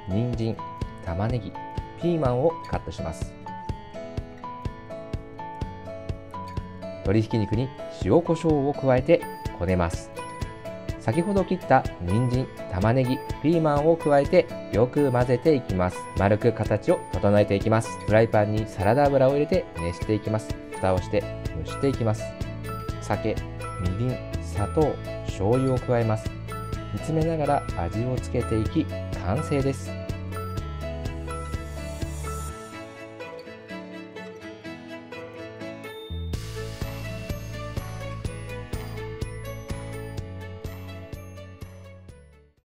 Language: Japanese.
人参、玉ねぎ、ピーマンをカットします。鶏ひき肉に塩コショウを加えてこねます。先ほど切った人参、玉ねぎ、ピーマンを加えてよく混ぜていきます。丸く形を整えていきます。フライパンにサラダ油を入れて熱していきます。蓋をして蒸していきます。酒、みりん、砂糖、醤油を加えます。煮詰めながら味をつけていき完成です。